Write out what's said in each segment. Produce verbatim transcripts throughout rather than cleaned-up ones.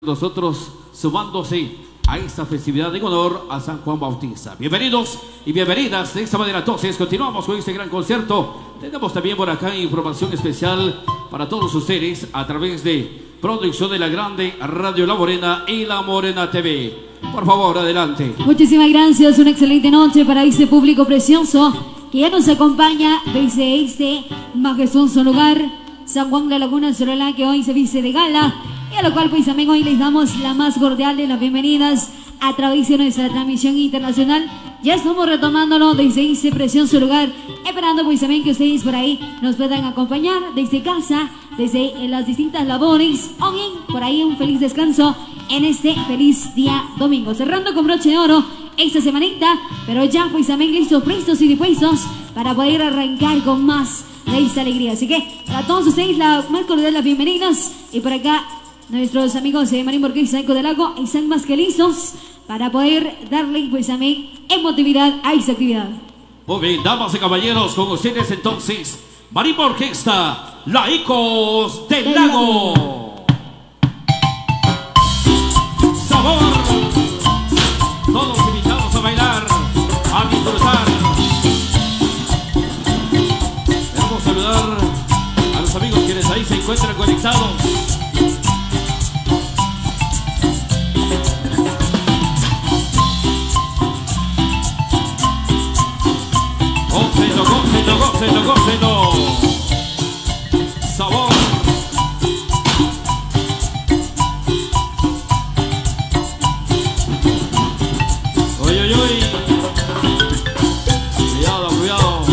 nosotros sumándose a esta festividad en honor a San Juan Bautista. Bienvenidos y bienvenidas de esta manera. Entonces continuamos con este gran concierto. Tenemos también por acá información especial para todos ustedes a través de producción de la grande Radio La Morena y La Morena T V. Por favor, adelante. Muchísimas gracias, una excelente noche para este público precioso que ya nos acompaña desde este majestuoso lugar, San Juan de la Laguna Sololá, que hoy se viste de gala. Y a lo cual pues también hoy les damos la más cordial de las bienvenidas a través de nuestra transmisión internacional. Ya estamos retomándolo desde ese precioso lugar, esperando pues también que ustedes por ahí nos puedan acompañar desde casa, desde las distintas labores, o bien por ahí un feliz descanso en este feliz día domingo. Cerrando con broche de oro esta semanita, pero ya pues también listos, prestos y dispuestos para poder arrancar con más de esta alegría. Así que para todos ustedes la más cordial de las bienvenidas, y por acá nuestros amigos de Marín Borges y Sanco del Lago están más que listos para poder darle pues también emotividad a esta actividad. Muy bien, damas y caballeros, con ustedes entonces Marín Orquesta, Laicos del Lago. Sabor, todos invitados a bailar, a disfrutar. Queremos saludar a los amigos quienes ahí se encuentran conectados. Gócenlo, gócenlo, gócenlo, gócenlo. Sabor. Uy, uy, uy. Cuidado, cuidado.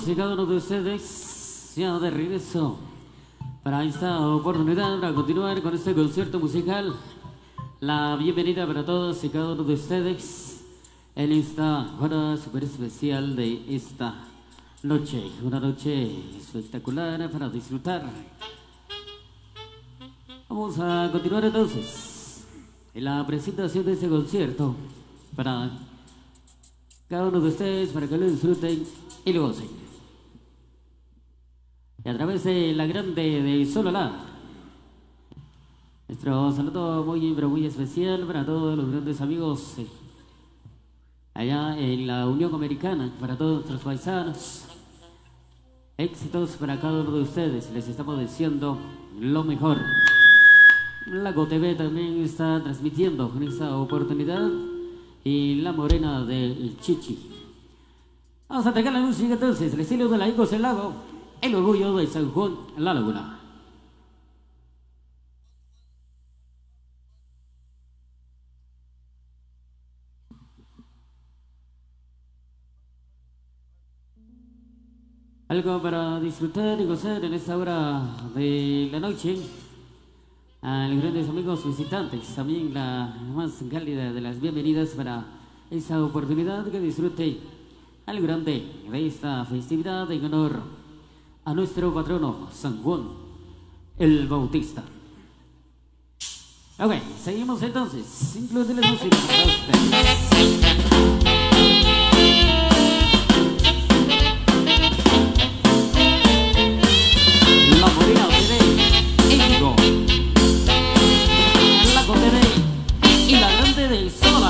y cada uno de ustedes ya de regreso para esta oportunidad para continuar con este concierto musical. La bienvenida para todos y cada uno de ustedes en esta hora súper especial de esta noche, una noche espectacular para disfrutar. Vamos a continuar entonces en la presentación de este concierto para cada uno de ustedes, para que lo disfruten y lo gocen. Y a través de la grande de Sololá, nuestro saludo muy, pero muy especial para todos los grandes amigos eh, allá en la Unión Americana, para todos nuestros paisanos. Éxitos para cada uno de ustedes, les estamos deseando lo mejor. Lago T V también está transmitiendo en esta oportunidad y La Morena de Chichi. Vamos a atacar la música entonces, el estilo de la Icos del Lago, el orgullo de San Juan, La Laguna. Algo para disfrutar y gozar en esta hora de la noche. A los grandes amigos visitantes, también la más cálida de las bienvenidas para esta oportunidad, que disfrute al grande de esta festividad en honor a nuestro patrono San Juan el Bautista. Ok, seguimos entonces, incluye la música para ustedes. La Morena de Ego, Lago T V y la grande del Sola.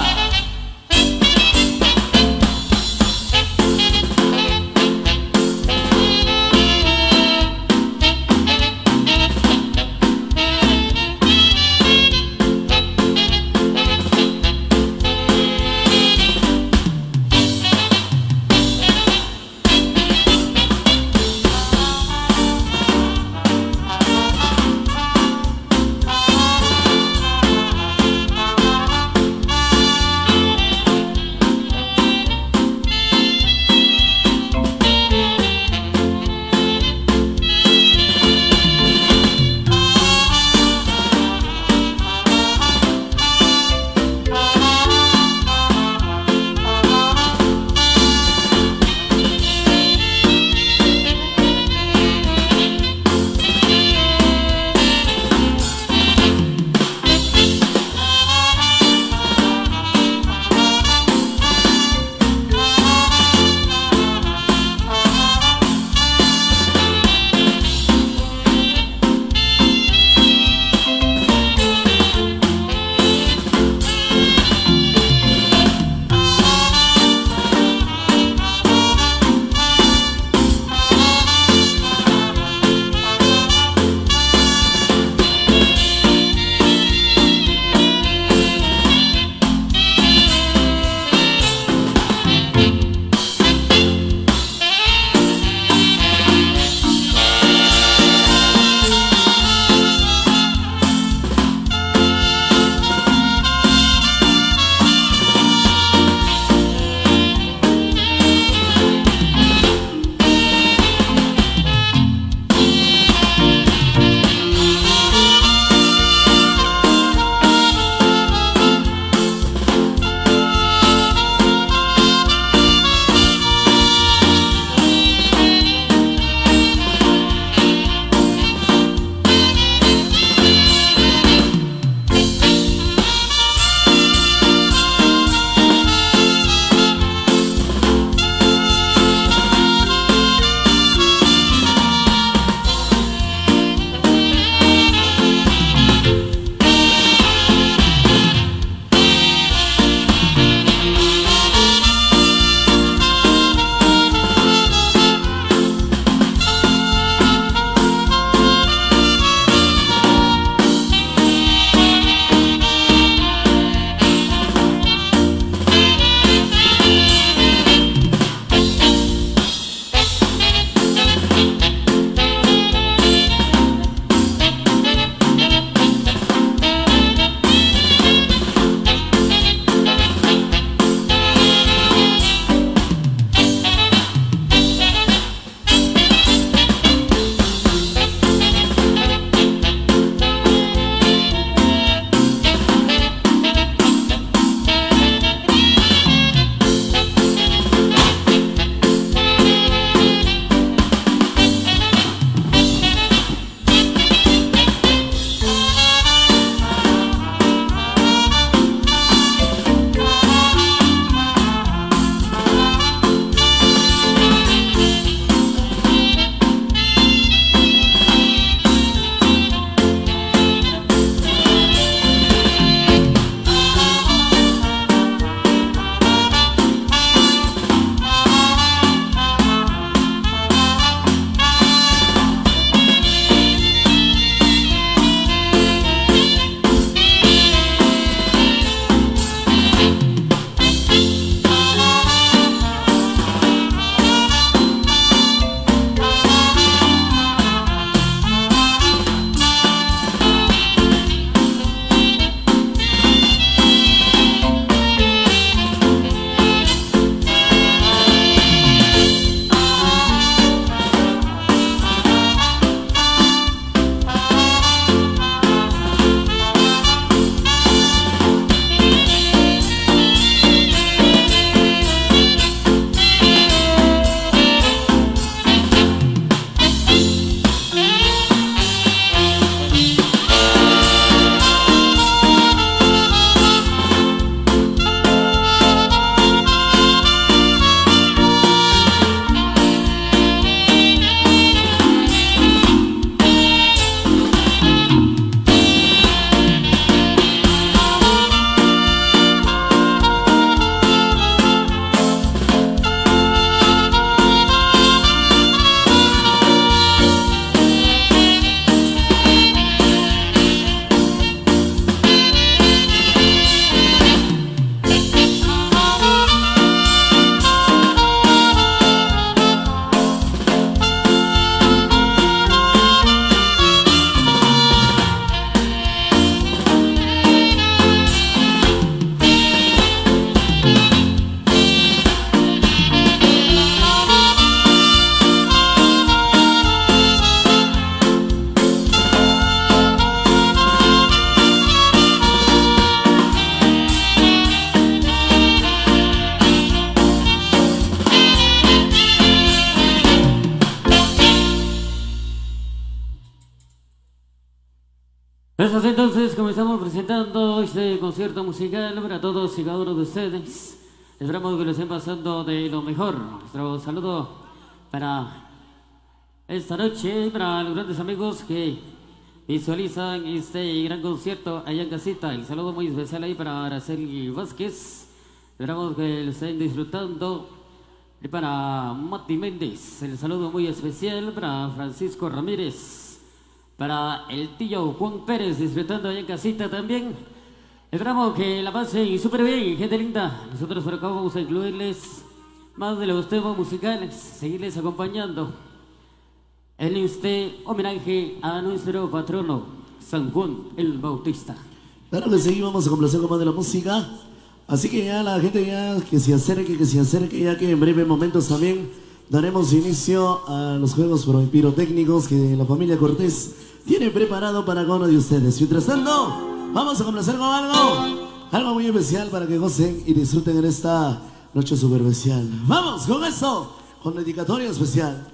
Pues así entonces comenzamos presentando este concierto musical para todos y cada uno de ustedes. Esperamos que lo estén pasando de lo mejor. Nuestro saludo para esta noche, para los grandes amigos que visualizan este gran concierto allá en casita. El saludo muy especial ahí para Araceli Vázquez. Esperamos que lo estén disfrutando. Y para Mati Méndez, el saludo muy especial para Francisco Ramírez. Para el tío Juan Pérez, disfrutando allá en casita también. Esperamos que la pasen súper bien, gente linda. Nosotros por acá vamos a incluirles más de los temas musicales, seguirles acompañando en este homenaje a nuestro patrono, San Juan el Bautista. Claro que sí, vamos a complacer con más de la música. Así que ya la gente ya que se acerque, que se acerque, ya que en breves momentos también daremos inicio a los juegos pirotécnicos que la familia Cortés tiene preparado para cada uno de ustedes. Mientras tanto, vamos a complacer con algo, algo muy especial para que gocen y disfruten en esta noche super especial. Vamos con eso, con dedicatoria especial.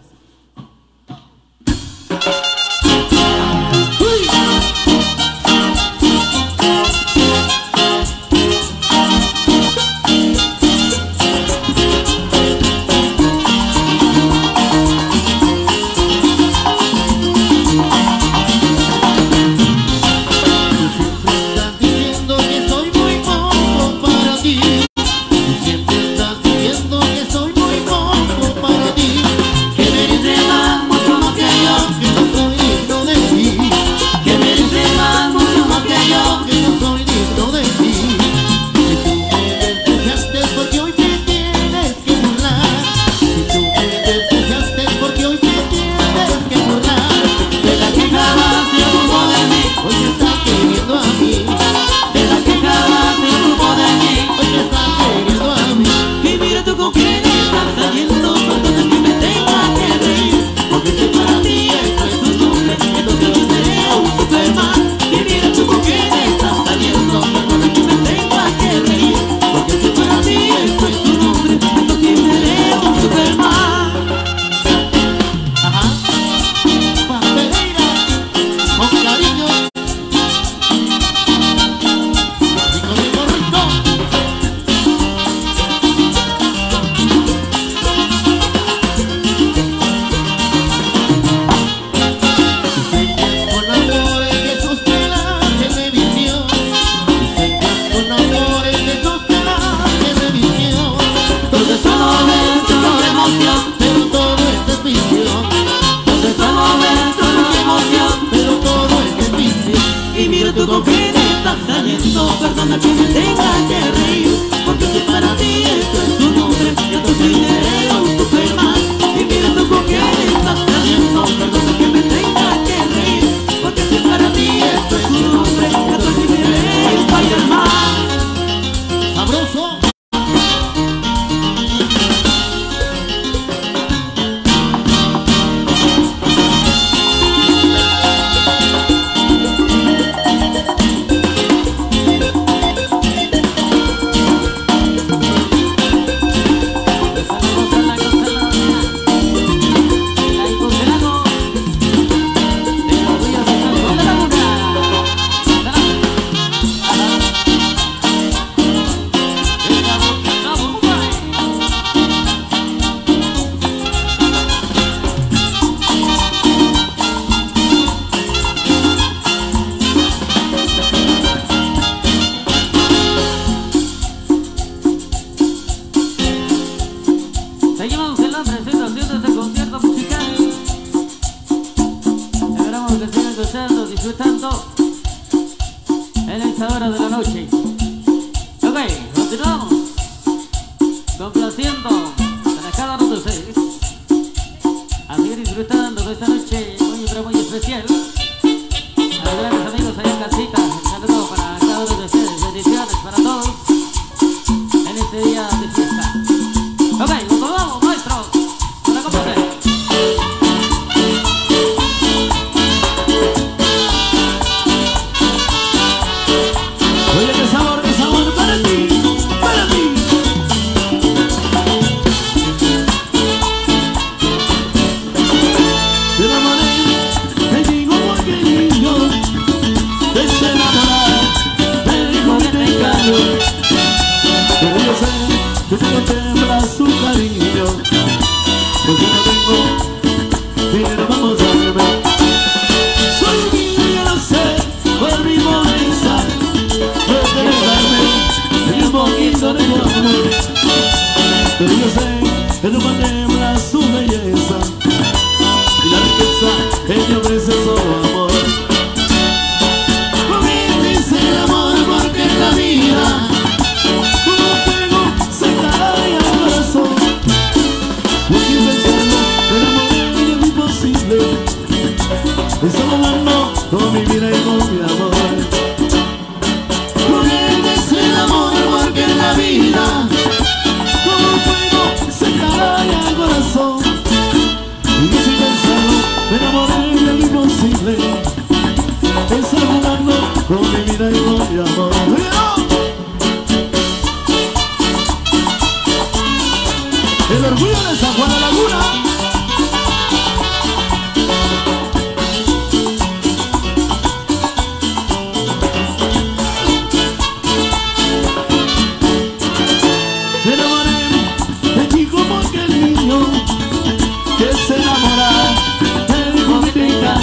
De la manera que digo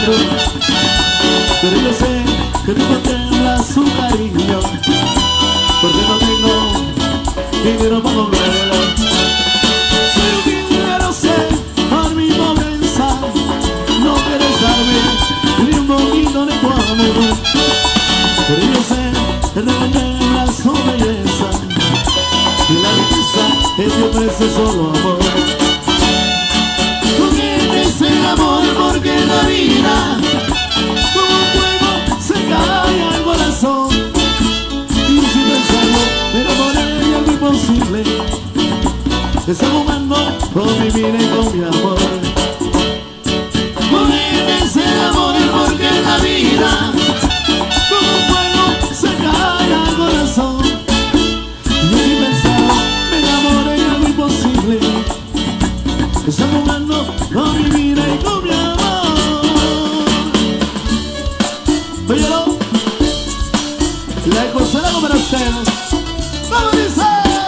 pero yo sé que tú contemplas su cariño, porque no tengo dinero para comprarlo. Soy un dinero, sé, por mi pobreza, no quieres darme ni un poquito de tu amor, pero yo sé que tú contemplas su belleza, y la riqueza que te ofrece solo amor. Tú tienes el amor porque la vida como un fuego se cae al corazón, y sin pensarlo me enamoré de algo imposible. Está jugando con mi vida y con mi amor. Tú tienes el amor porque la vida como un fuego se cae al corazón, y sin pensarlo me enamoré de algo imposible. Está jugando con mi vida y con mi amor. Óyelo, la consolamos para ustedes. ¡Vamos, dice!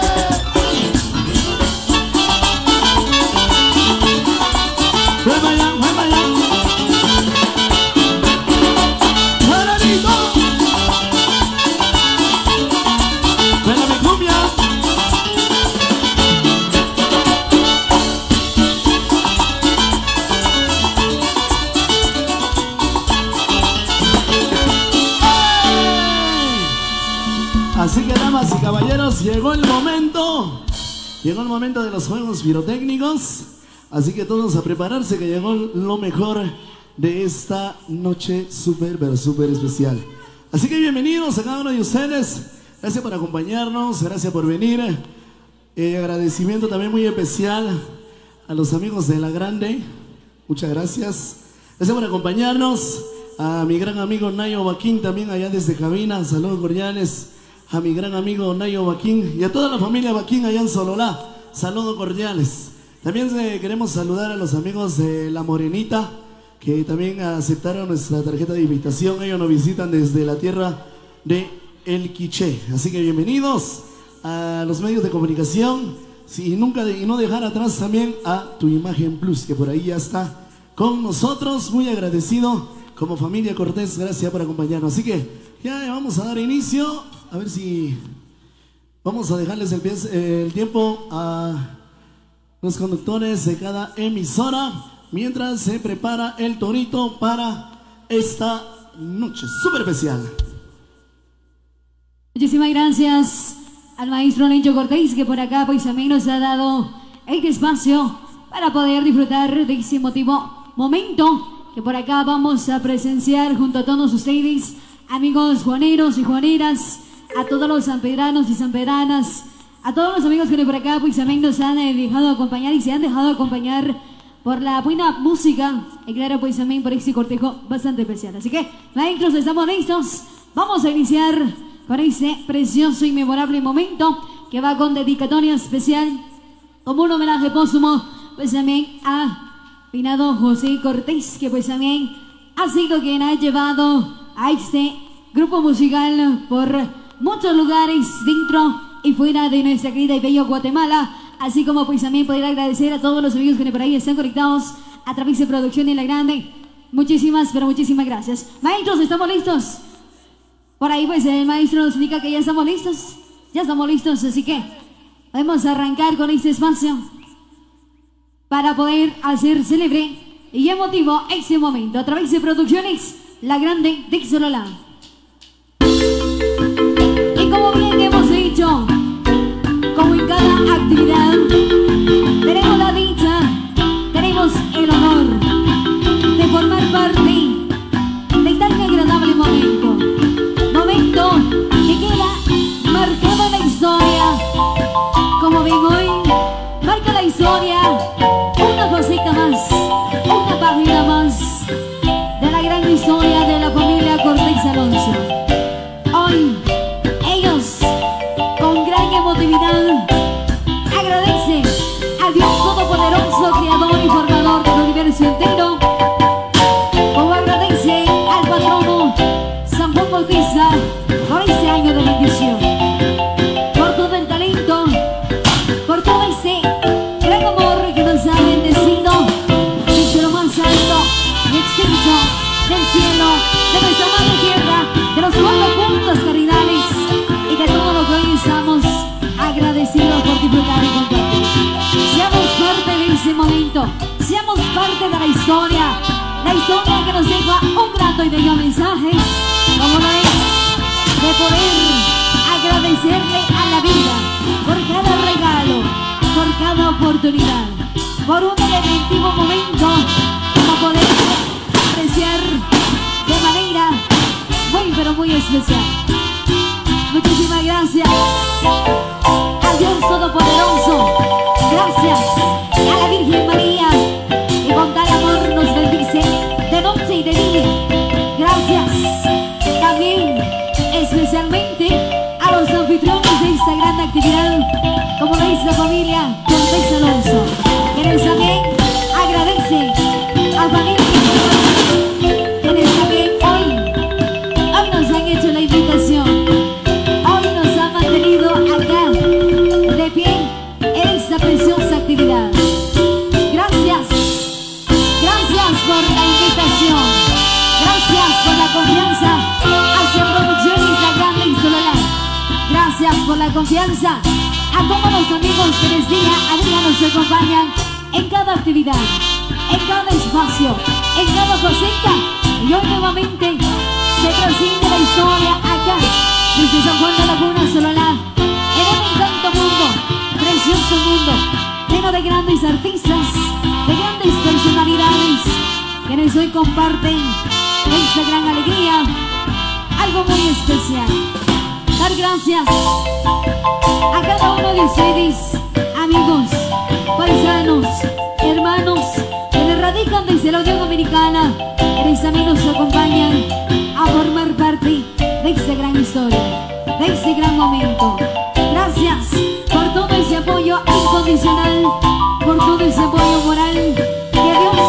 ¡Ven para allá, ven para allá! ¡Maranito! ¡Ven a mi cumbia! Así que, damas y caballeros, llegó el momento, llegó el momento de los juegos pirotécnicos. Así que todos a prepararse, que llegó lo mejor de esta noche súper, pero súper especial. Así que bienvenidos a cada uno de ustedes. Gracias por acompañarnos, gracias por venir. Eh, agradecimiento también muy especial a los amigos de La Grande. Muchas gracias. Gracias por acompañarnos. A mi gran amigo Nayo Baquín, también allá desde cabina. Saludos cordiales. A mi gran amigo Nayo Baquín y a toda la familia Baquín allá en Sololá. Saludos cordiales. También eh, queremos saludar a los amigos de La Morenita, que también aceptaron nuestra tarjeta de invitación. Ellos nos visitan desde la tierra de El Quiché. Así que bienvenidos a los medios de comunicación. Sí, y nunca de, y no dejar atrás también a Tu Imagen Plus, que por ahí ya está con nosotros. Muy agradecido como familia Cortés. Gracias por acompañarnos. Así que ya vamos a dar inicio. A ver si vamos a dejarles el, el tiempo a los conductores de cada emisora mientras se prepara el torito para esta noche súper especial. Muchísimas gracias al maestro Lencho Cortés, que por acá pues también nos ha dado este espacio para poder disfrutar de ese emotivo momento que por acá vamos a presenciar junto a todos ustedes, amigos juaneros y juaneras, a todos los sanpedranos y sanpedranas, a todos los amigos que por acá pues también nos han eh, dejado acompañar y se han dejado acompañar por la buena música, y claro pues también por este cortejo bastante especial. Así que maestros, estamos listos, vamos a iniciar con ese precioso y memorable momento que va con dedicatoria especial como un homenaje póstumo pues también a finado José Cortés, que pues también ha sido quien ha llevado a este grupo musical por muchos lugares dentro y fuera de nuestra querida y bella Guatemala, así como pues también poder agradecer a todos los amigos que por ahí están conectados a través de Producción de La Grande. Muchísimas, pero muchísimas gracias. Maestros, ¿estamos listos? Por ahí pues el maestro nos indica que ya estamos listos. Ya estamos listos, así que podemos arrancar con este espacio para poder hacer célebre y emotivo este momento a través de Producciones La Grande de Sololá. Como bien hemos dicho, como en cada actividad, tenemos la dicha, tenemos el honor de formar parte de tan agradable momento, momento que queda marcado en la historia. Como ven hoy, marca la historia una cosita más, una página más de la gran historia de la familia Cortés Alonso. Hoy con gran emotividad agradece queda la historia, la historia que nos deja un grato y bello mensaje, como lo es de poder agradecerle a la vida por cada regalo, por cada oportunidad, por un elementivo momento, como poder apreciar de manera muy pero muy especial. Muchísimas gracias a Dios Todopoderoso, gracias a la Virgen María, y con tal amor nos bendice de noche y de día. Gracias también especialmente a los anfitriones de esta gran actividad, como lo es la familia Cortés Alonso, quienes también agradece a familia quienes también hoy, hoy nos han hecho la invitación, hoy nos han mantenido acá de pie en esta preciosa actividad. Gracias, gracias por la invitación, gracias por la confianza hacia Producciones La Grande y Solar. Gracias por la confianza a todos los amigos que les día a día nos acompañan en cada actividad, en cada espacio, en cada faceta. Y hoy nuevamente se trasciende la historia acá, desde San Juan de Laguna, Sololá, en un encanto mundo, precioso mundo, lleno de grandes artistas, de grandes personalidades, quienes hoy comparten esta gran alegría, algo muy especial. Dar gracias a cada uno de ustedes, amigos, paisanos, hermanos, que radican desde la Unión Americana, quienes también nos acompañan a formar parte de esta gran historia, de este gran momento. Gracias por todo ese apoyo incondicional, por todo ese apoyo moral que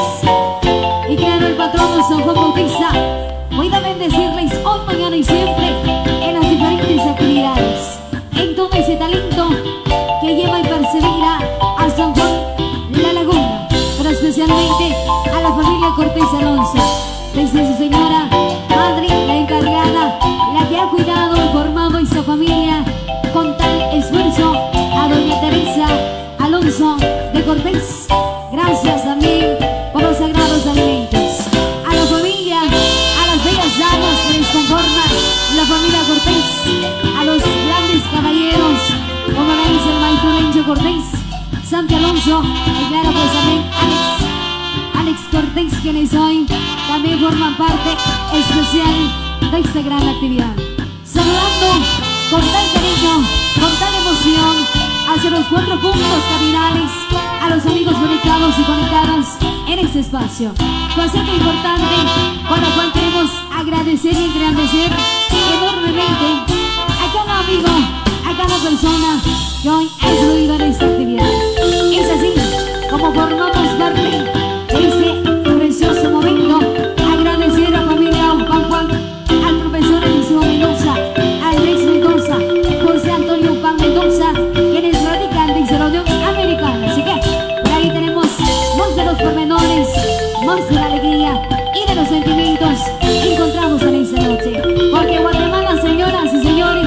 Dios y claro el patrono San Juan Bautista pueda bendecirles hoy, mañana y siempre en las diferentes actividades, en todo ese talento que lleva y persevera a San Juan La Laguna, pero especialmente a la familia Cortés Alonso, desde su señora madre, la encargada, la que ha cuidado y formado esta familia con tal esfuerzo, a doña Teresa Alonso de Cortés. Gracias también por los sagrados alimentos, a la familia, a las bellas damas que les conforman la familia Cortés, a los grandes caballeros, como la dice el maestro Lencho Cortés, Santi Alonso, y claro pues también Alex, Alex Cortés, quienes hoy también forman parte especial de esta gran actividad. Saludando con tal cariño, con tal emoción, hacia los cuatro puntos cardinales, a los amigos conectados y conectadas en este espacio. Faceta importante con la cual queremos agradecer y engrandecer enormemente a cada amigo, a cada persona que hoy ha influido en esta actividad. Es así como formamos parte de este precioso momento. Agradecer a la familia Juan Juan, al profesor Eliseo Mendoza, a Andrés Mendoza, José Antonio Juan Mendoza, quienes radican desde la Unión Americana. Así que por ahí tenemos más de los pormenores, más de la alegría y de los sentimientos encontrados en esta noche. Porque Guatemala, señoras y señores,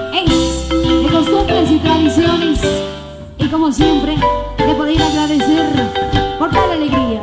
es de costumbres y tradiciones, y como siempre, de poder agradecer por tal alegría.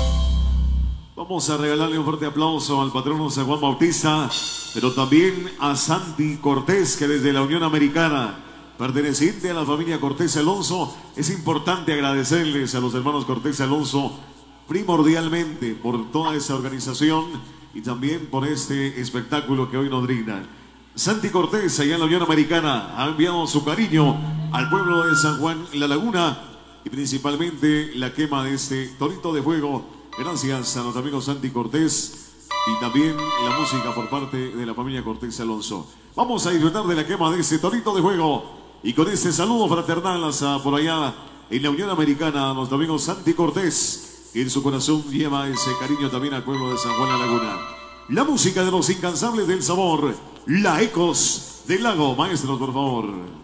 Vamos a regalarle un fuerte aplauso al patrono San Juan Bautista, pero también a Santi Cortés, que desde la Unión Americana, perteneciente a la familia Cortés Alonso, es importante agradecerles a los hermanos Cortés Alonso primordialmente por toda esa organización y también por este espectáculo que hoy nos brinda. Santi Cortés, allá en la Unión Americana, ha enviado su cariño al pueblo de San Juan La Laguna y principalmente la quema de este torito de fuego. Gracias a los amigos Santi Cortés y también la música por parte de la familia Cortés Alonso. Vamos a disfrutar de la quema de este torito de fuego y con este saludo fraternal hasta por allá en la Unión Americana a nuestro amigo Santi Cortés, que en su corazón lleva ese cariño también al pueblo de San Juan La Laguna. La música de los incansables del sabor, la Ecos del Lago. Maestros, por favor.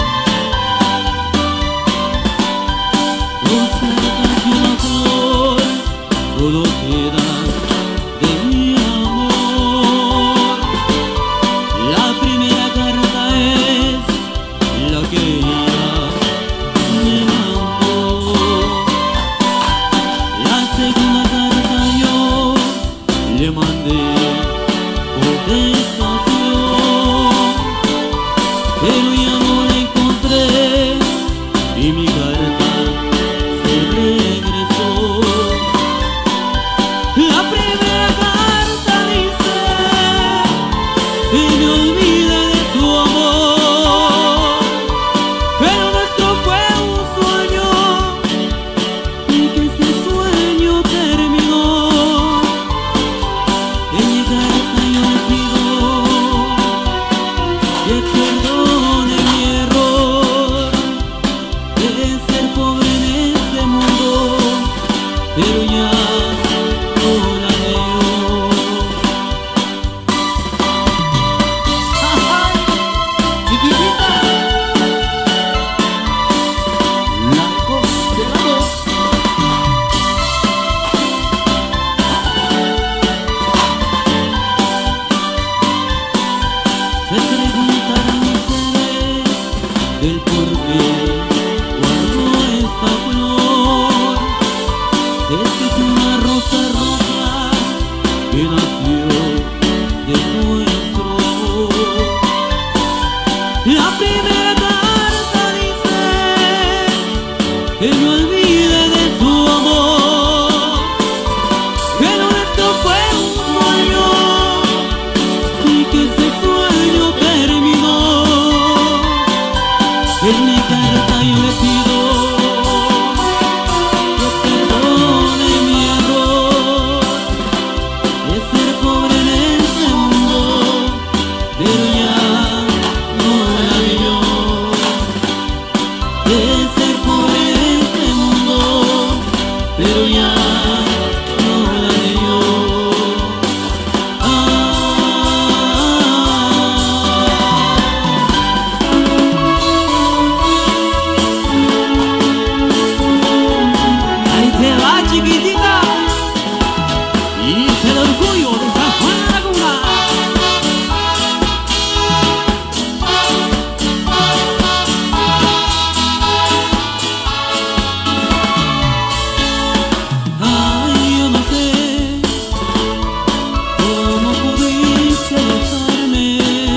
Flor le mandé contestación, pero ya no la encontré y mi carta se regresó. La primera carta dice que me olvide de su amor, pero nuestro fue un sueño y que ese sueño terminó. En mi carta yo le pido que perdone mi error de ser pobre en este mundo, pero ya no la veo. Chiquitita, la voz de la voz. Se preguntarán ustedes del por qué guardo esta flor. Es que es una rosa roja que nació de nuestro amor. La primera carta dice que me olvide de su amor, que lo nuestro fue un sueño y que ese sueño terminó. En mi carta yo le pido que perdone mi error de ser pobre en este mundo, pero ya no la veo. De ser pobre en este mundo, pero ya no la veo. Ahí te va, chiquitita, y es el orgullo de San Juan Laguna. Ay, yo no sé cómo pudiste dejarme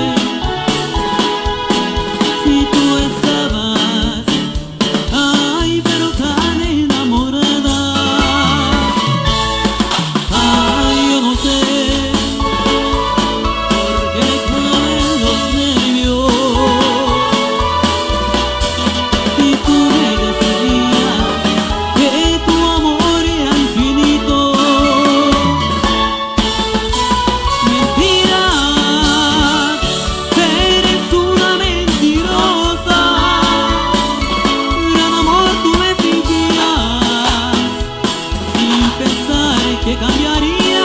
si tú estabas, ay, pero tan enamorada. Ay, yo no sé por qué caen los nervios si tú me decías que tu amor era infinito. Mentiras, eres una mentirosa. Gran amor tú me fingías sin pensar que cambiaría.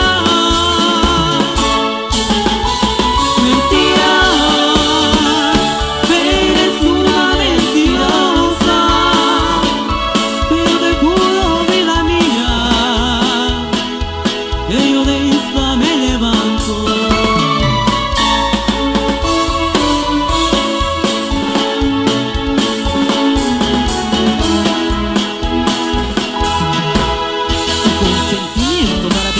Mentiras, eres una mentirosa, pero te juro, vida mía, que yo de esta me levanto. Con sentimiento para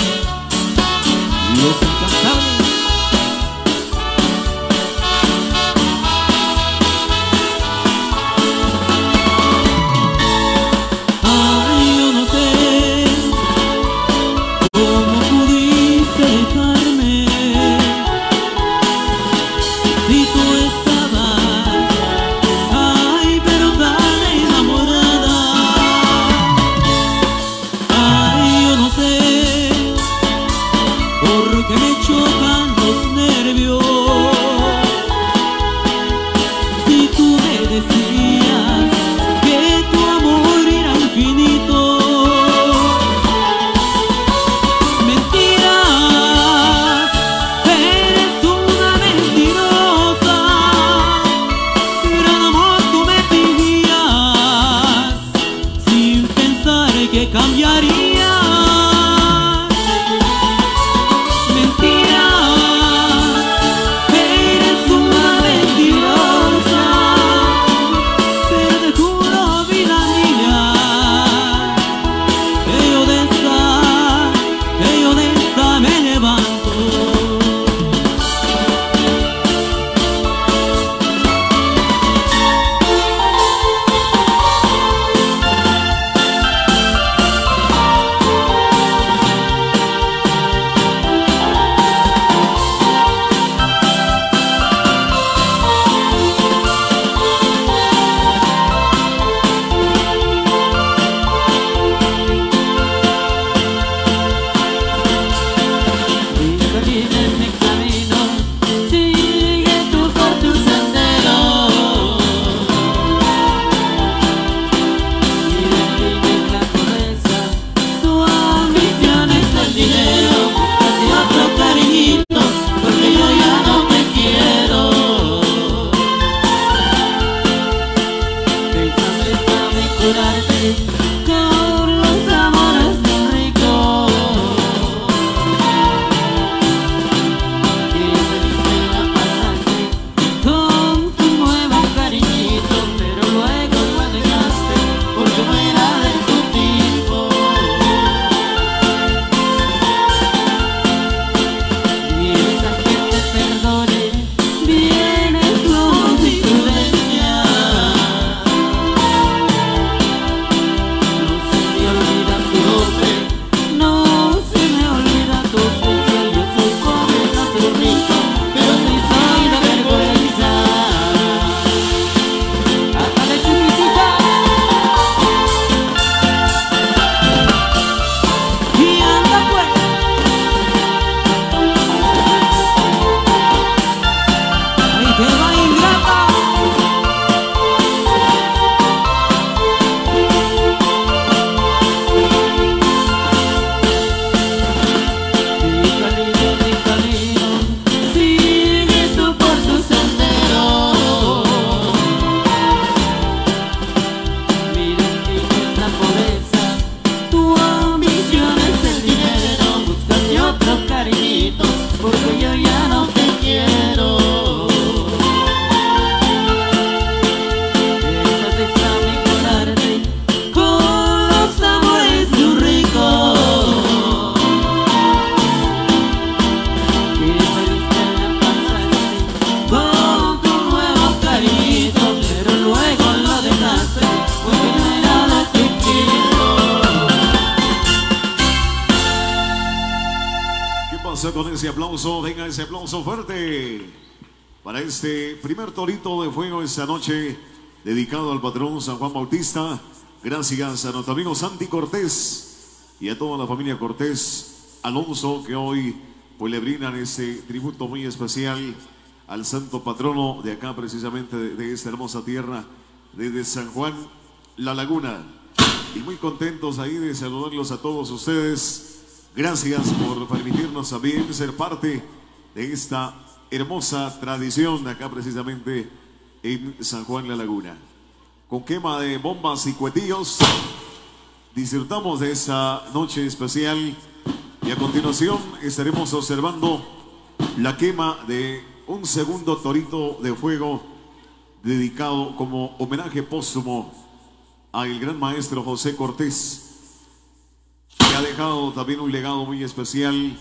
paso con ese aplauso. Venga ese aplauso fuerte para este primer torito de fuego esta noche, dedicado al patrón San Juan Bautista. Gracias a nuestro amigo Santi Cortés y a toda la familia Cortés Alonso, que hoy pues le brindan ese tributo muy especial al santo patrono de acá, precisamente de, de esta hermosa tierra, desde San Juan La Laguna. Y muy contentos ahí de saludarlos a todos ustedes. Gracias por permitirnos también ser parte de esta hermosa tradición acá, precisamente en San Juan La Laguna. Con quema de bombas y cuetillos disfrutamos de esa noche especial, y a continuación estaremos observando la quema de un segundo torito de fuego dedicado como homenaje póstumo al gran maestro José Cortés, que ha dejado también un legado muy especial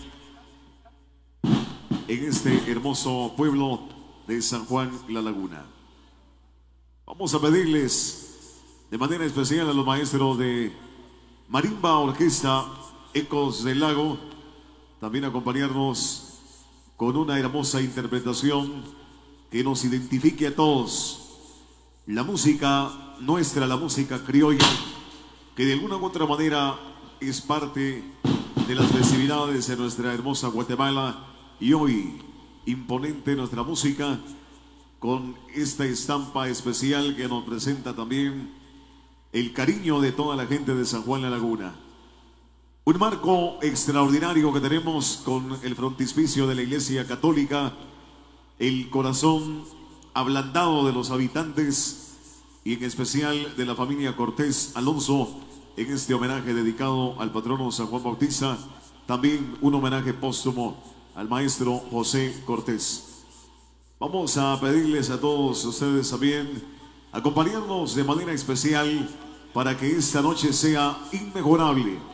en este hermoso pueblo de San Juan La Laguna. Vamos a pedirles de manera especial a los maestros de Marimba Orquesta Ecos del Lago también acompañarnos con una hermosa interpretación que nos identifique a todos. La música nuestra, la música criolla, que de alguna u otra manera es parte de las festividades de nuestra hermosa Guatemala, y hoy imponente nuestra música con esta estampa especial que nos presenta también el cariño de toda la gente de San Juan La Laguna. Un marco extraordinario que tenemos con el frontispicio de la Iglesia Católica, el corazón ablandado de los habitantes y en especial de la familia Cortés Alonso, en este homenaje dedicado al patrono San Juan Bautista. También un homenaje póstumo al maestro José Cortés. Vamos a pedirles a todos ustedes también acompañarnos de manera especial para que esta noche sea inmejorable.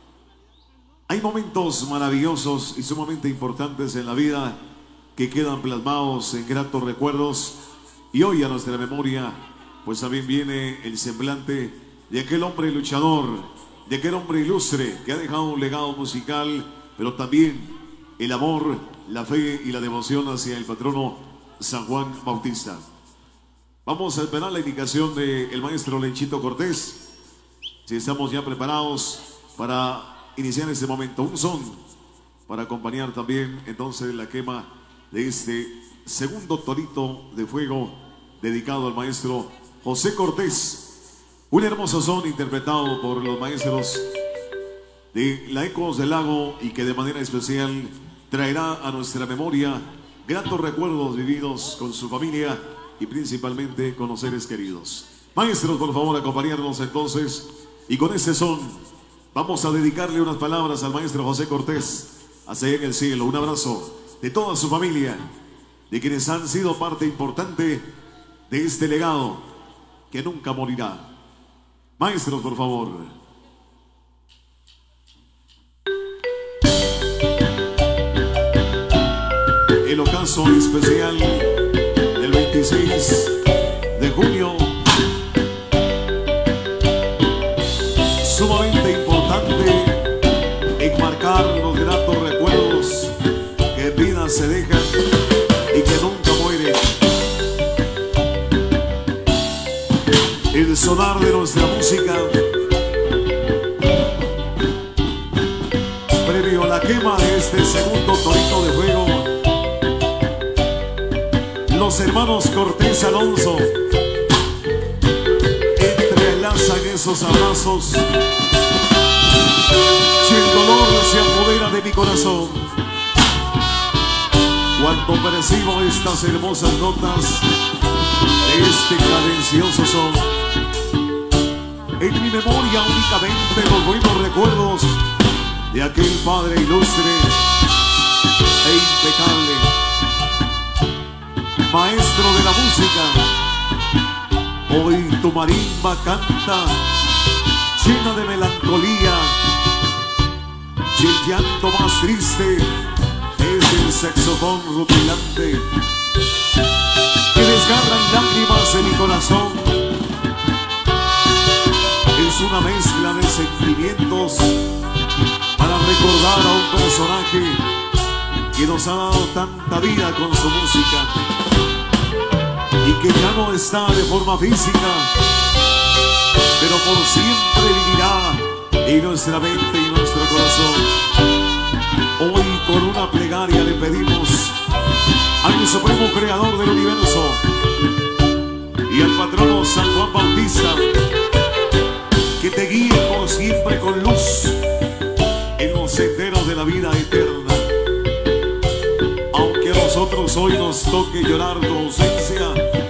Hay momentos maravillosos y sumamente importantes en la vida que quedan plasmados en gratos recuerdos, y hoy a nuestra memoria pues también viene el semblante de aquel hombre luchador, de aquel hombre ilustre que ha dejado un legado musical, pero también el amor, la fe y la devoción hacia el patrono San Juan Bautista. Vamos a esperar la indicación del maestro Lenchito Cortés, si estamos ya preparados para iniciar este momento. Un son para acompañar también entonces la quema de este segundo torito de fuego dedicado al maestro José Cortés. Un hermoso son interpretado por los maestros de la Ecos del Lago, y que de manera especial traerá a nuestra memoria gratos recuerdos vividos con su familia y principalmente con los seres queridos. Maestros, por favor, acompañarnos entonces, y con este son vamos a dedicarle unas palabras al maestro José Cortés hacia en el cielo. Un abrazo de toda su familia, de quienes han sido parte importante de este legado que nunca morirá. Maestros, por favor. El ocaso especial del veintiséis de junio, sumamente importante, enmarcar los gratos recuerdos que en vida se dejan y que nunca mueren. El sonar de nuestra música previo a la quema de este segundo torito de fuego. Los hermanos Cortés Alonso entrelazan esos abrazos, si el dolor se apodera de mi corazón cuando percibo estas hermosas notas de este cadencioso son. En mi memoria únicamente los buenos recuerdos de aquel padre ilustre e impecable, maestro de la música. Hoy tu marimba canta llena de melancolía, y el llanto más triste es el saxofón rutilante que desgarran lágrimas en mi corazón. Es una mezcla de sentimientos para recordar a un personaje que nos ha dado tanta vida con su música y que ya no está de forma física, pero por siempre vivirá en nuestra mente y nuestro corazón. Hoy con una plegaria le pedimos al Supremo Creador del Universo y al patrono San Juan Bautista que te guíe por siempre con luz en los senderos de la vida eterna. Aunque a nosotros hoy nos toque llorar tu ausencia,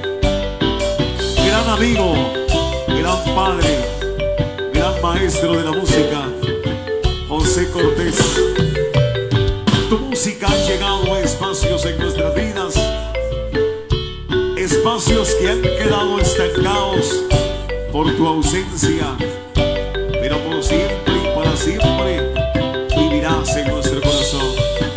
gran amigo, gran padre, gran maestro de la música, José Cortés, tu música ha llegado a espacios en nuestras vidas, espacios que han quedado estancados por tu ausencia, pero por siempre y para siempre vivirás en nuestro corazón.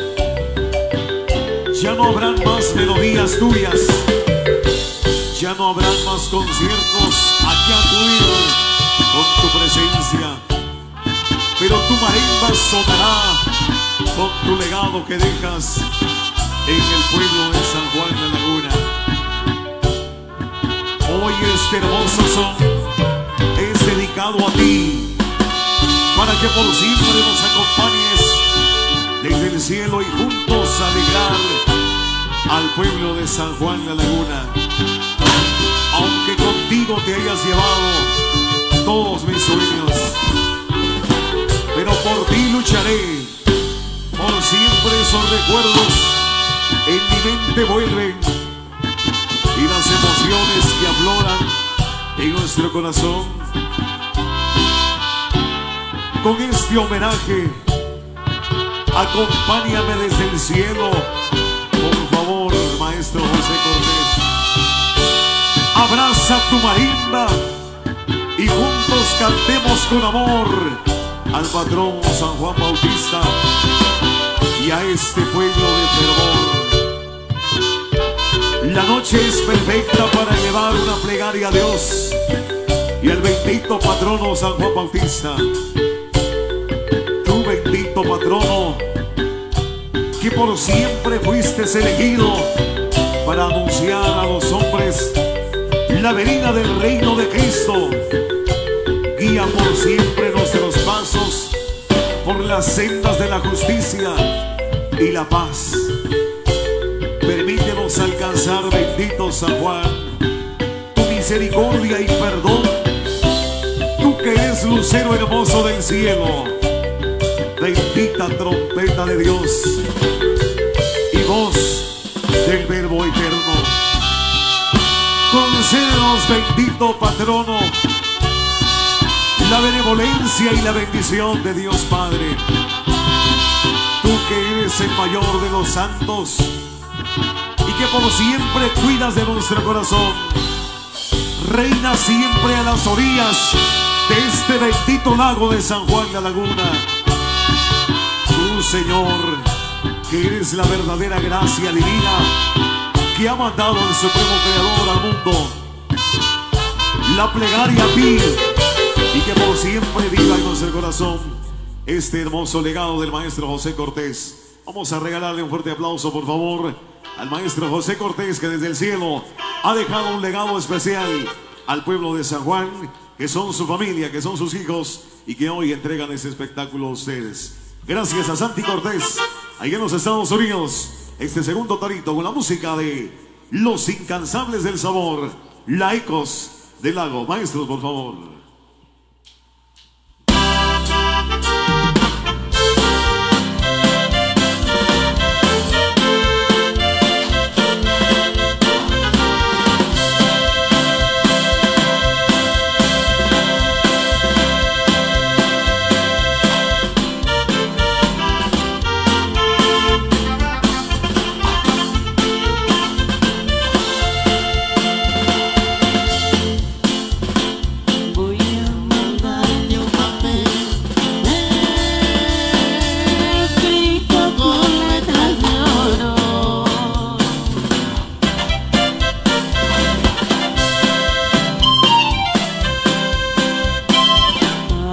Ya no habrán más melodías tuyas, ya no habrán más conciertos a que acudir con tu presencia, pero tu marimba sonará con tu legado que dejas en el pueblo de San Juan de la Laguna. Hoy este hermoso son es dedicado a ti, para que por siempre nos acompañes desde el cielo y juntos alegrar al pueblo de San Juan de la Laguna. Aunque contigo te hayas llevado todos mis sueños, pero por ti lucharé. Por siempre esos recuerdos en mi mente vuelven y las emociones que afloran en nuestro corazón. Con este homenaje, acompáñame desde el cielo, por favor, maestro José Cortés. Abraza tu marimba y juntos cantemos con amor al patrón San Juan Bautista y a este pueblo de fervor. La noche es perfecta para elevar una plegaria a Dios y al bendito patrono San Juan Bautista. Tu bendito patrono, que por siempre fuiste elegido para anunciar a los hombres la venida del reino de Cristo. Guía por siempre nuestros pasos por las sendas de la justicia y la paz. Permítenos alcanzar, bendito San Juan, tu misericordia y perdón. Tú que eres lucero hermoso del cielo, bendita trompeta de Dios y voz del Verbo eterno. Concédenos, bendito patrono, la benevolencia y la bendición de Dios Padre. Tú que eres el mayor de los santos y que por siempre cuidas de nuestro corazón, reina siempre a las orillas de este bendito lago de San Juan de la Laguna. Tú, Señor, que eres la verdadera gracia divina que ha mandado el Supremo Creador al mundo, la plegaria a ti, y que por siempre viva en nuestro corazón este hermoso legado del maestro José Cortés. Vamos a regalarle un fuerte aplauso, por favor, al maestro José Cortés, que desde el cielo ha dejado un legado especial al pueblo de San Juan, que son su familia, que son sus hijos y que hoy entregan ese espectáculo a ustedes. Gracias a Santi Cortés, allá en los Estados Unidos, este segundo torito con la música de Los Incansables del Sabor, la Ecos del Lago. Maestros, por favor.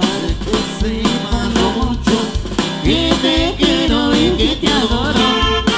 Que te quiero y que te adoro.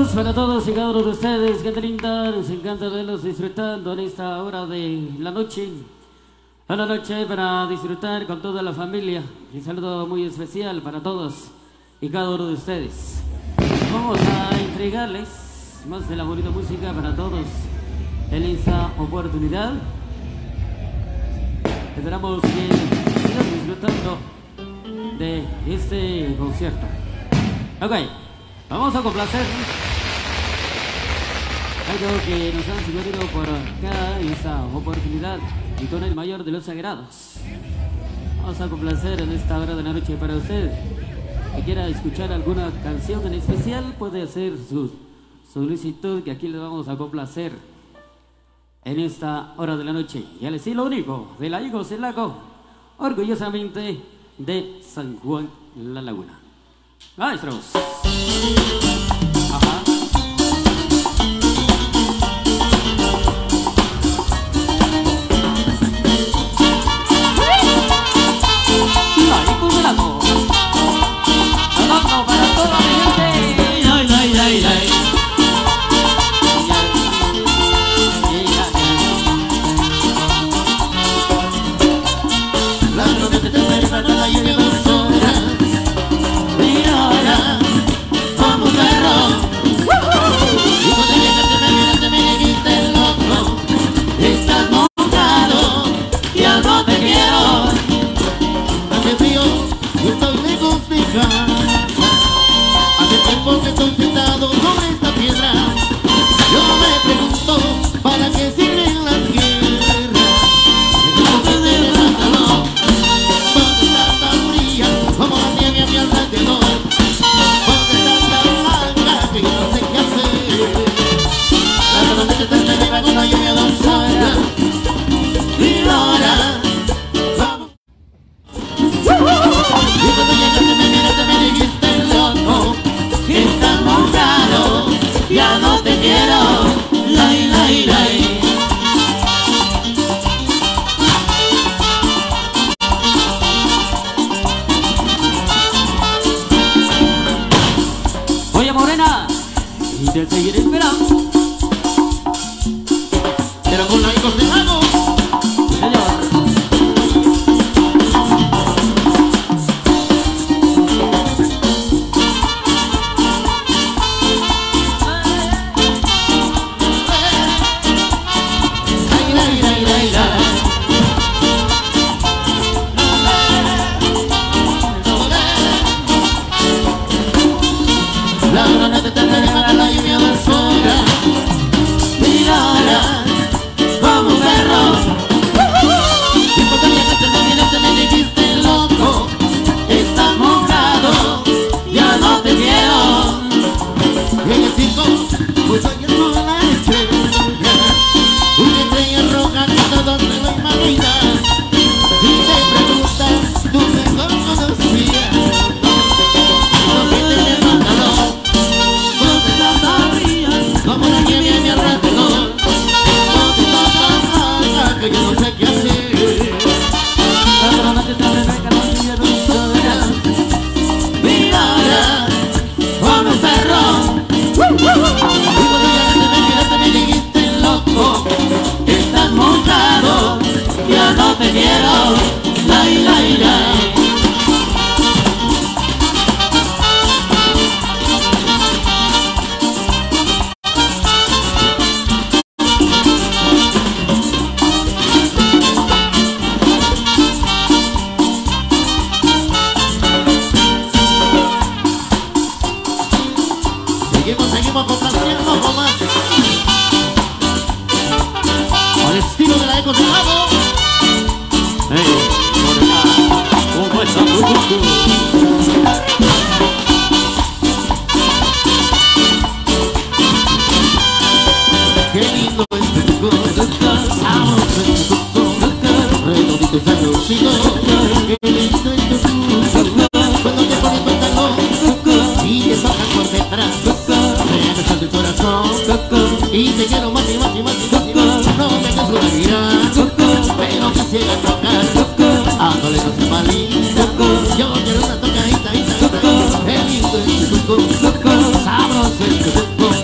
saludos para todos y cada uno de ustedes, gente linda, nos encanta verlos disfrutando en esta hora de la noche. A la noche para disfrutar con toda la familia. Un saludo muy especial para todos y cada uno de ustedes. Vamos a entregarles más de la bonita música para todos en esta oportunidad. Esperamos que sigan disfrutando de este concierto. Ok, vamos a complacer algo que nos han sugerido por acá en esta oportunidad y con el mayor de los sagrados. Vamos a complacer en esta hora de la noche para usted. Que quiera escuchar alguna canción en especial, puede hacer su solicitud, que aquí le vamos a complacer en esta hora de la noche. Y al estilo único de la Higo Celaco, orgullosamente de San Juan La Laguna. Maestros. Ajá. La Higo Celaco. Hablando para toda mi gente. Ay, ay, ay, ay. La noche te espera la lluvia dos horas. Y ahora vamos perro. Y cuando llegas te me miras, te me dijiste loco. Estás mojado, ya no te quiero. Hace frío, yo estoy lejos de casa. Hace tiempo que estoy sentado sobre esta piedra. Yo me pregunto, ¿para qué sirven las guerras? Entonces de levántalo. ¿Dónde está tan fría como la nieve a mi alrededor? ¿Dónde está tan blanca que yo no sé qué hacer? La noche te espera con la lluvia dos horas. Y ahora vamos. Y cuando llegaste me miraste, me dijiste loco. Estás mojado, ya no te quiero. Lai, lai, lai. Oye morena, y te seguiré esperando. Pero con la Higo Celaco, señor. La noche te espera la lluvia dos horas. Y ahora vamos perro. Y cuando llegaste me miraste, me dijiste loco. Estás mojado, ya no te quiero. Y en el circo, pues hoy es una estrella. Una estrella roja que todos se lo imaginan. Si te preguntas, tú mejor conocías. No que te levántalo. ¿Dónde está tan fría como la nieve a mi alrededor? ¿Dónde está tan blanca que yo no sé qué hacer? La noche te refresca la lluvia dos horas. Y ahora vamos perro. Y cuando llegaste me miraste, me dijiste loco. Estás mojado, ya no te quiero. Lai, lai, lai. Seguimos, seguimos complaciendo con más. Al estilo de la Higo Celaco. Hey, morena, ¿cómo está tu cuco? Qué lindo es tu cuco, sabroso es tu cuco, redondito y sabrosito. Qué lindo es tu cuco, cuando te pones pantalón y te bajas por detrás. Me besas el corazón y te quiero más y más y más y más y más. No me canso de mirar, pero quisiera tocar. Ándale, no se malita. Yo quiero una tocadita, ita, ita. Qué lindo es tu cuco, sabroso es tu cuco.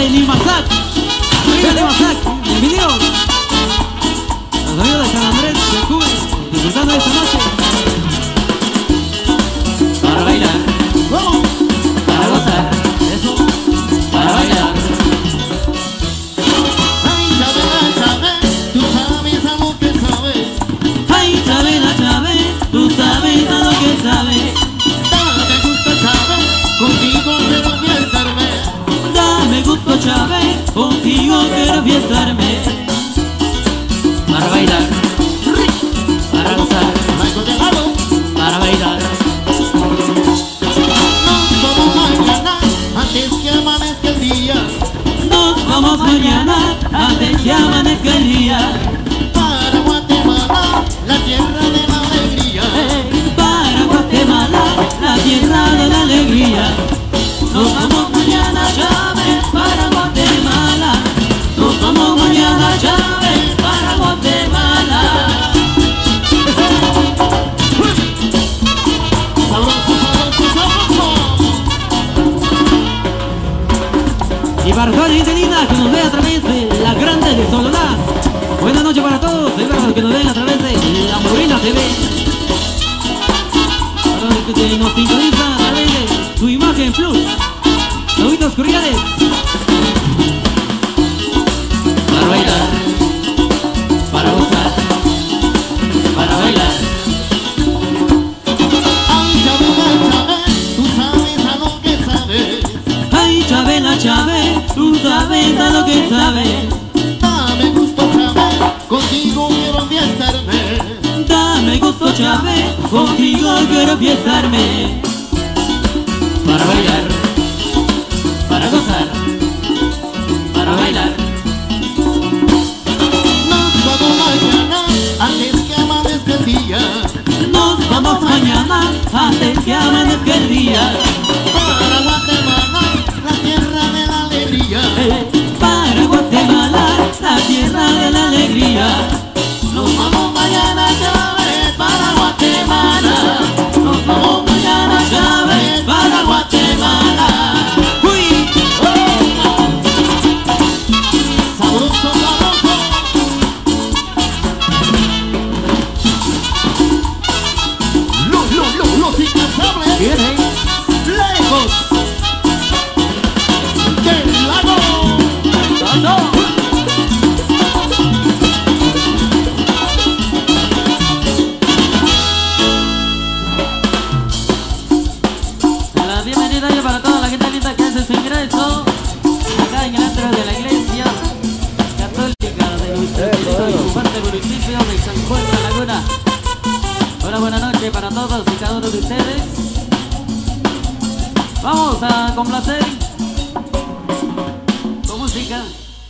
de Limasac. De Limasac, bienvenidos. Los amigos de San Andrés de Cuba, disfrutando de esta noche. Para bailar, para gozar, eso, para bailar. Ay, Chabela, Chabela, tú sabes a lo que sabes. Ay, Chabela, Chabela, tú sabes a lo que sabes. Dame gusto, Chabela, contigo quiero fiestarme. Dame gusto, Chávez, contigo quiero fiestarme. Para bailar, para gozar, Algo de lado, para bailar. nos vamos mañana, antes que amanezca el día. Nos vamos mañana, antes que amanezca el día. Para Guatemala, la tierra de la alegría. Hey, para Guatemala, la tierra de la alegría. Nos vamos mañana, Chávez, para Guatemala. Nos vamos mañana, Chávez, para Guatemala. Sabroso, sabroso, sabroso. Y para toda la gente linda que nos ve a través de la grande de Sololá. Buenas noches para todos, y para los que nos ven a través de la Morena T V. Para los que nos sintonizan a través de su imagen plus. Lobitos Corriales. Para bailar, para gozar, para bailar. Ay, Chabela, Chabela, tú sabes a lo que sabes. Ay, Chabela, Chávez, tú sabes a lo que sabes. Dame gusto, Chabela, contigo quiero fiestarme. Dame gusto, Chávez, contigo quiero fiestarme. Para bailar, para gozar, para bailar. Nos vamos mañana, antes que amanezca el día. Nos vamos mañana, antes que amanezca el día. Para Guatemala, la tierra de la alegría. Eh, para Guatemala, la tierra de la alegría. Nos vamos mañana, Chávez, para Guatemala. Nos vamos mañana, Chávez, para Guatemala. ¡Uy! Sabroso, sabroso. Los, los, los, los incansables. Viene. Lejos del lago. La bienvenida ya para toda la gente linda que hace su ingreso acá en el antro de la iglesia católica de nuestro querido y fuerte municipio de San Juan de la Laguna. Una buena noche para todos y cada uno de ustedes. Vamos a complacer con música.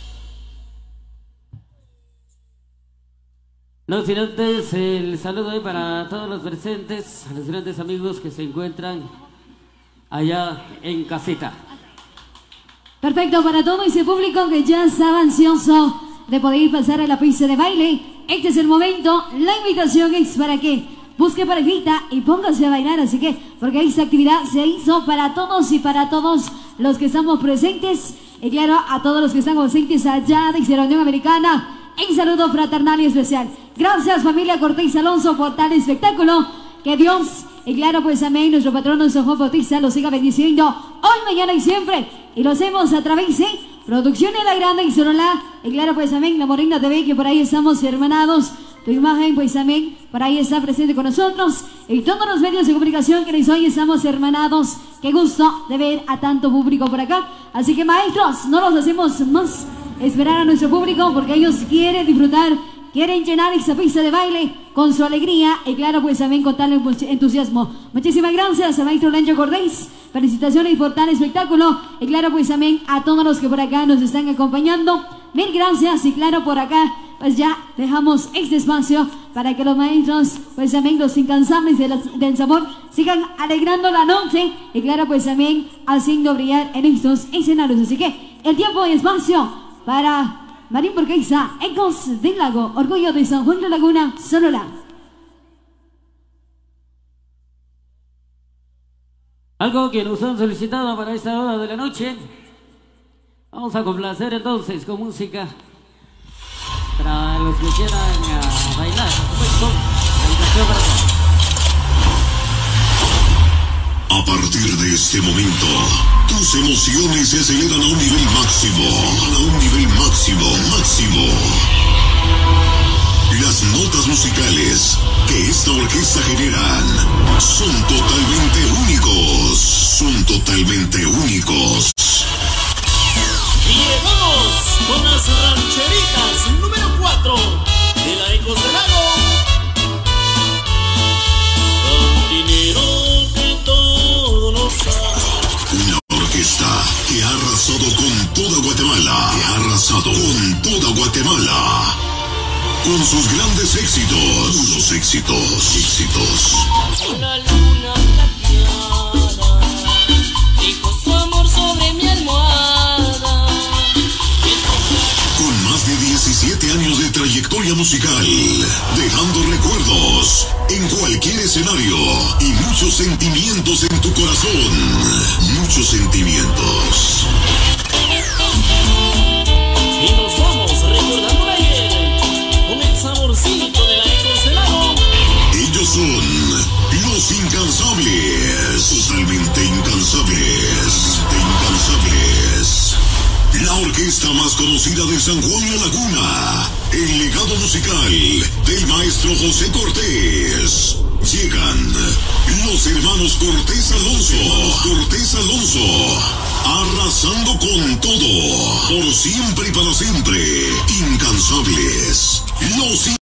No sin antes el saludo ahí para todos los presentes, a los grandes amigos que se encuentran allá en casita. Perfecto para todo ese público que ya estaba ansioso de poder pasar a la pista de baile. Este es el momento, la invitación es para que busque parejita y póngase a bailar, así que, porque esta actividad se hizo para todos y para todos los que estamos presentes, y claro, a todos los que están presentes allá de la Unión Americana, un saludo fraternal y especial. Gracias familia Cortés Alonso por tal espectáculo, que Dios, y claro pues amén, nuestro patrono San Juan Bautista los siga bendiciendo hoy, mañana y siempre, y lo hacemos a través de Producciones La Grande y Sololá, y claro pues amén, la Morena T V, que por ahí estamos hermanados. Tu imagen, pues amén, por ahí está presente con nosotros. Y todos los medios de comunicación que hoy estamos hermanados. Qué gusto de ver a tanto público por acá. Así que maestros, no los hacemos más esperar a nuestro público, porque ellos quieren disfrutar, quieren llenar esa pista de baile con su alegría y claro, pues también con tal entusiasmo. Muchísimas gracias a maestro Lencho Cordés. Felicitaciones por tal espectáculo. Y claro, pues también a todos los que por acá nos están acompañando. Mil gracias y claro, por acá pues ya dejamos este espacio para que los maestros, pues también los incansables de las, del sabor, sigan alegrando la noche y claro, pues también haciendo brillar en estos escenarios. Así que el tiempo y espacio para Marín Burguesa, Ecos del Lago, Orgullo de San Juan de la Laguna, Sololá. Algo que nos han solicitado para esta hora de la noche Vamos a complacer entonces con música para los que quieran uh, bailar. A partir de este momento, tus emociones se aceleran a un nivel máximo, a un nivel máximo, máximo. Las notas musicales que esta orquesta generan son totalmente únicos, son totalmente únicos. Y llegamos con las rancheritas número cuatro de la Ecos del Lago. Con dinero que todo nos da. Una orquesta que ha arrasado con toda Guatemala, que ha arrasado con toda Guatemala. Con sus grandes éxitos, los éxitos, éxitos. Una luna plateada dijo su amor sobre mi almohada. Con más de diecisiete años de trayectoria musical, dejando recuerdos en cualquier escenario y muchos sentimientos en tu corazón. Muchos sentimientos. Y nos vamos recordando de ayer con el saborcito de la Ecos del Lago. Ellos son los incansables, totalmente incansables, de incansables. La orquesta más conocida de San Juan La Laguna, el legado musical del maestro José Cortés. Llegan los hermanos Cortés Alonso, Cortés Alonso, arrasando con todo, por siempre y para siempre, incansables. Los